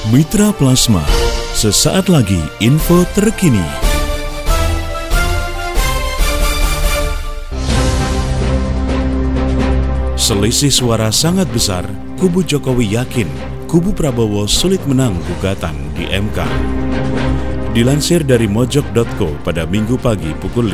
Mitra Plasma, sesaat lagi info terkini. Selisih suara sangat besar, kubu Jokowi yakin kubu Prabowo sulit menang gugatan di MK. Dilansir dari mojok.co pada Minggu pagi pukul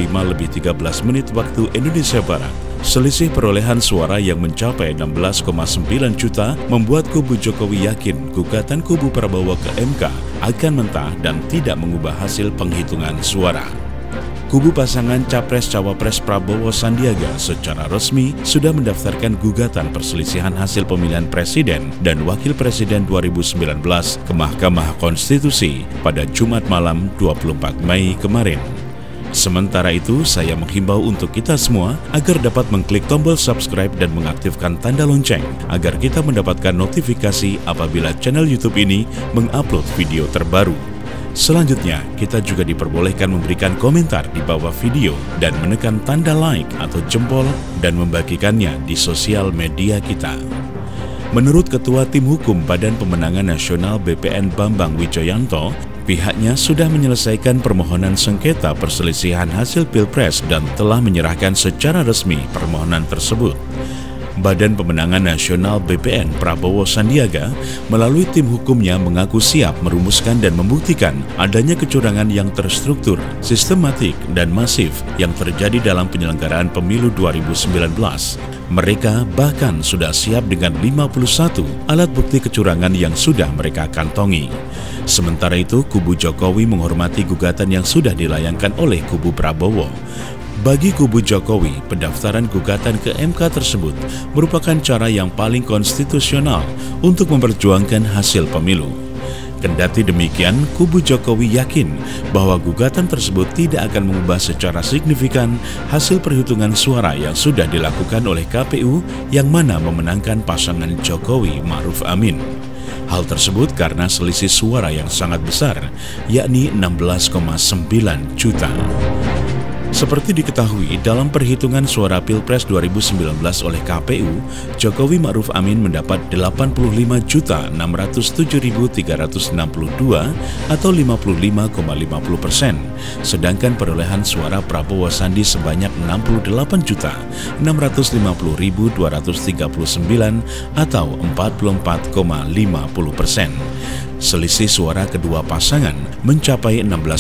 5:13 waktu Indonesia Barat, selisih perolehan suara yang mencapai 16,9 juta membuat kubu Jokowi yakin gugatan kubu Prabowo ke MK akan mentah dan tidak mengubah hasil penghitungan suara. Kubu pasangan Capres-Cawapres Prabowo Sandiaga secara resmi sudah mendaftarkan gugatan perselisihan hasil pemilihan Presiden dan Wakil Presiden 2019 ke Mahkamah Konstitusi pada Jumat malam 24 Mei kemarin. Sementara itu, saya menghimbau untuk kita semua agar dapat mengklik tombol subscribe dan mengaktifkan tanda lonceng agar kita mendapatkan notifikasi apabila channel YouTube ini mengupload video terbaru. Selanjutnya, kita juga diperbolehkan memberikan komentar di bawah video dan menekan tanda like atau jempol dan membagikannya di sosial media kita. Menurut Ketua Tim Hukum Badan Pemenangan Nasional BPN Bambang Wijoyanto, pihaknya sudah menyelesaikan permohonan sengketa perselisihan hasil Pilpres dan telah menyerahkan secara resmi permohonan tersebut. Badan Pemenangan Nasional BPN Prabowo Sandiaga melalui tim hukumnya mengaku siap merumuskan dan membuktikan adanya kecurangan yang terstruktur, sistematik, dan masif yang terjadi dalam penyelenggaraan pemilu 2019. Mereka bahkan sudah siap dengan 51 alat bukti kecurangan yang sudah mereka kantongi. Sementara itu, kubu Jokowi menghormati gugatan yang sudah dilayangkan oleh kubu Prabowo. Bagi kubu Jokowi, pendaftaran gugatan ke MK tersebut merupakan cara yang paling konstitusional untuk memperjuangkan hasil pemilu. Kendati demikian, kubu Jokowi yakin bahwa gugatan tersebut tidak akan mengubah secara signifikan hasil perhitungan suara yang sudah dilakukan oleh KPU yang mana memenangkan pasangan Jokowi Ma'ruf Amin. Hal tersebut karena selisih suara yang sangat besar, yakni 16,9 juta. Seperti diketahui, dalam perhitungan suara Pilpres 2019 oleh KPU, Jokowi Ma'ruf Amin mendapat 85.607.362 atau 55,50%, sedangkan perolehan suara Prabowo Sandi sebanyak 68.650.239 atau 44,50%. Selisih suara kedua pasangan mencapai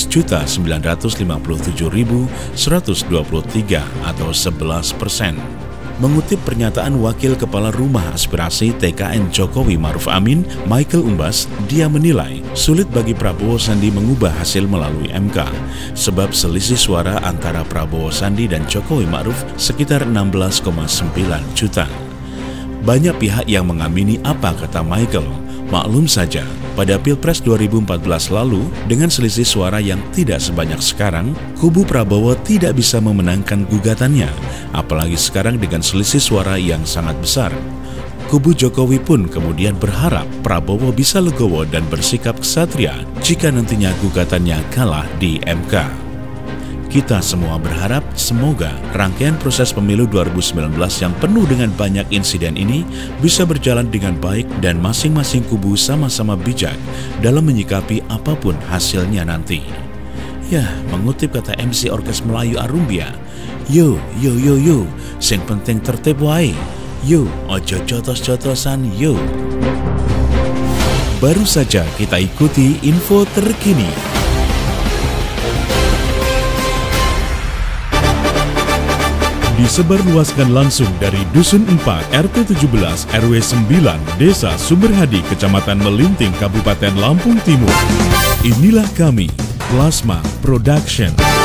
16.957.123 atau 11%. Mengutip pernyataan Wakil Kepala Rumah Aspirasi TKN Jokowi Ma'ruf Amin, Michael Umbas, dia menilai sulit bagi Prabowo Sandi mengubah hasil melalui MK, sebab selisih suara antara Prabowo Sandi dan Jokowi Ma'ruf sekitar 16,9 juta. Banyak pihak yang mengamini apa kata Michael. Maklum saja, pada Pilpres 2014 lalu, dengan selisih suara yang tidak sebanyak sekarang, kubu Prabowo tidak bisa memenangkan gugatannya, apalagi sekarang dengan selisih suara yang sangat besar. Kubu Jokowi pun kemudian berharap Prabowo bisa legowo dan bersikap ksatria jika nantinya gugatannya kalah di MK. Kita semua berharap semoga rangkaian proses pemilu 2019 yang penuh dengan banyak insiden ini bisa berjalan dengan baik dan masing-masing kubu sama-sama bijak dalam menyikapi apapun hasilnya nanti. Ya, mengutip kata MC Orkes Melayu Arumbia, yo, sing penting tertib wae. Yo, ojo jotos-jotosan yo. Baru saja kita ikuti info terkini. Disebarluaskan langsung dari Dusun 4 RT 17 RW 9 Desa Sumberhadi Kecamatan Melinting Kabupaten Lampung Timur. Inilah kami, Plasma Production.